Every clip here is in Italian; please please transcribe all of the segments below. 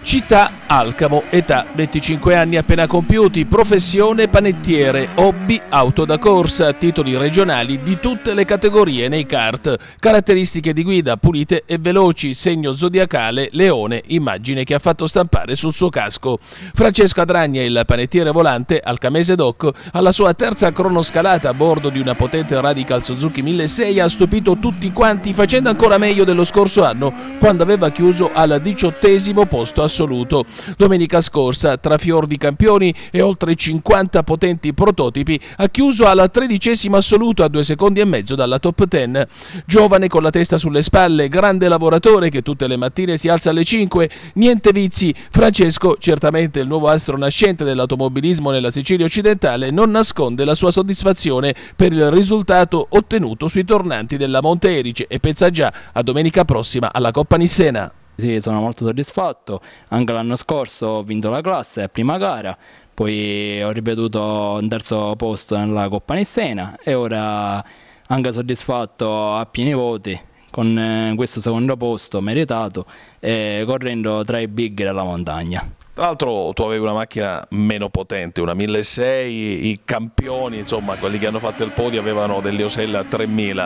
Città Alcamo, età 25 anni appena compiuti, professione panettiere, hobby auto da corsa, titoli regionali di tutte le categorie nei kart, caratteristiche di guida pulite e veloci, segno zodiacale leone, immagine che ha fatto stampare sul suo casco. Francesco Adragna, il panettiere volante alcamese doc, alla sua terza cronoscalata a bordo di una potente Radical Suzuki 1600 ha stupito tutti quanti facendo ancora meglio dello scorso anno quando aveva chiuso al 18° posto assoluto. Domenica scorsa, tra fior di campioni e oltre 50 potenti prototipi, ha chiuso al 13° assoluto a 2,5 secondi dalla top 10. Giovane con la testa sulle spalle, grande lavoratore che tutte le mattine si alza alle 5, niente vizi, Francesco, certamente il nuovo astro nascente dell'automobilismo nella Sicilia occidentale, non nasconde la sua soddisfazione per il risultato ottenuto sui tornanti della Monte Erice e pensa già a domenica prossima alla Coppa Nissena. Sì, sono molto soddisfatto, anche l'anno scorso ho vinto la classe, prima gara, poi ho ripetuto un terzo posto nella Coppa Nissena e ora anche soddisfatto a pieni voti con questo secondo posto meritato e correndo tra i big della montagna. Tra l'altro tu avevi una macchina meno potente, una 1600, i campioni, insomma quelli che hanno fatto il podio avevano delle Osella 3000.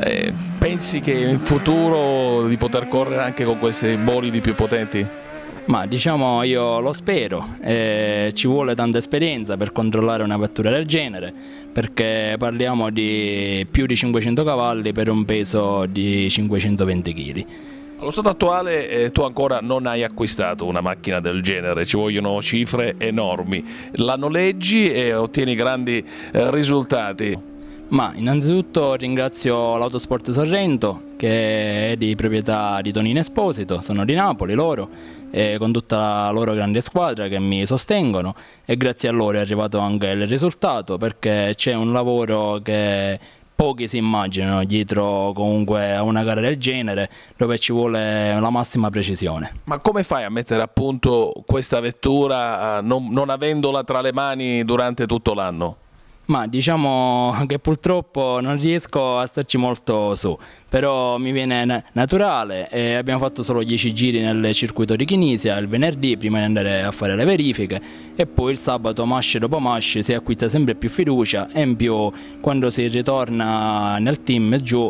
Pensi che in futuro di poter correre anche con questi bolidi più potenti? Ma diciamo io lo spero, ci vuole tanta esperienza per controllare una vettura del genere, perché parliamo di più di 500 cavalli per un peso di 520 kg. Allo stato attuale tu ancora non hai acquistato una macchina del genere, ci vogliono cifre enormi, la noleggi e ottieni grandi risultati. Ma innanzitutto ringrazio l'Autosport Sorrento che è di proprietà di Tonino Esposito, sono di Napoli loro, con tutta la loro grande squadra che mi sostengono e grazie a loro è arrivato anche il risultato, perché c'è un lavoro che pochi si immaginano dietro comunque a una gara del genere, dove ci vuole la massima precisione. Ma come fai a mettere a punto questa vettura non avendola tra le mani durante tutto l'anno? Ma diciamo che purtroppo non riesco a starci molto su, però mi viene naturale e abbiamo fatto solo 10 giri nel circuito di Chinisia il venerdì prima di andare a fare le verifiche e poi il sabato masce dopo masce si acquista sempre più fiducia e in più quando si ritorna nel team giù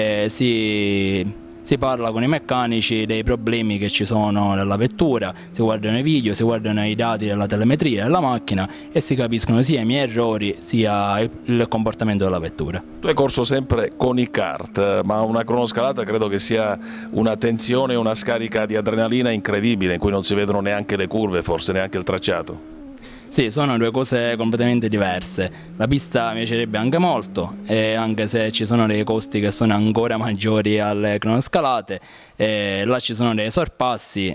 si parla con i meccanici dei problemi che ci sono nella vettura, si guardano i video, si guardano i dati della telemetria della macchina e si capiscono sia i miei errori sia il comportamento della vettura. Tu hai corso sempre con i kart, ma una cronoscalata credo che sia una tensione e una scarica di adrenalina incredibile in cui non si vedono neanche le curve, forse neanche il tracciato. Sì, sono due cose completamente diverse. La pista mi piacerebbe anche molto, anche se ci sono dei costi che sono ancora maggiori alle cronoscalate, là ci sono dei sorpassi,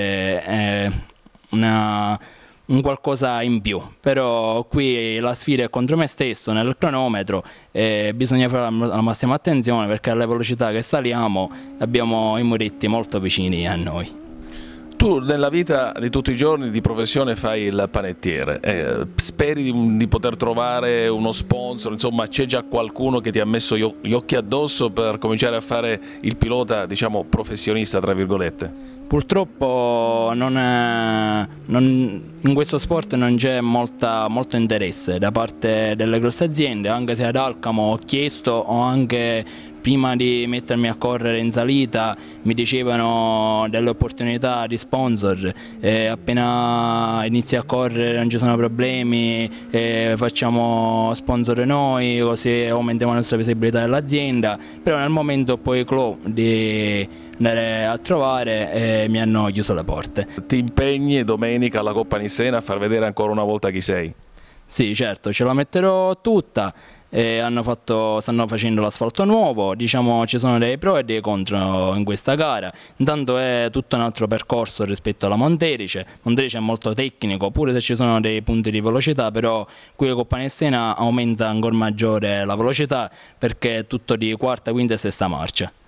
un qualcosa in più, però qui la sfida è contro me stesso nel cronometro e bisogna fare la massima attenzione perché alle velocità che saliamo abbiamo i muretti molto vicini a noi. Tu nella vita di tutti i giorni di professione fai il panettiere, speri di poter trovare uno sponsor, insomma c'è già qualcuno che ti ha messo gli occhi addosso per cominciare a fare il pilota, diciamo, professionista, tra virgolette? Purtroppo in questo sport non c'è molto interesse da parte delle grosse aziende, anche se ad Alcamo ho chiesto, o anche prima di mettermi a correre in salita mi dicevano delle opportunità di sponsor, appena inizi a correre non ci sono problemi, facciamo sponsor noi così aumentiamo la nostra visibilità dell'azienda, però nel momento poi di andare a trovare mi hanno chiuso le porte. Ti impegni domenica alla Coppa Nissena a far vedere ancora una volta chi sei? Sì, certo, ce la metterò tutta. Stanno facendo l'asfalto nuovo, diciamo ci sono dei pro e dei contro in questa gara, intanto è tutto un altro percorso rispetto alla Monte Erice è molto tecnico, pure se ci sono dei punti di velocità, però qui la Coppa Nissena aumenta ancora maggiore la velocità perché è tutto di quarta, quinta e sesta marcia.